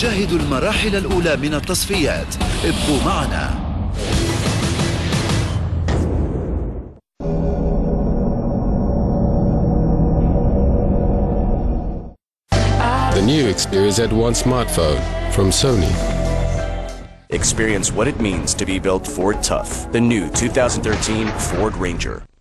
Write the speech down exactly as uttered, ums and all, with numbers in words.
شاهدوا المراحل الأولى من التصفيات. ابقوا معنا. The new Xperia Z one smartphone from Sony. Experience what it means to be built Ford tough. The new two thousand thirteen Ford Ranger.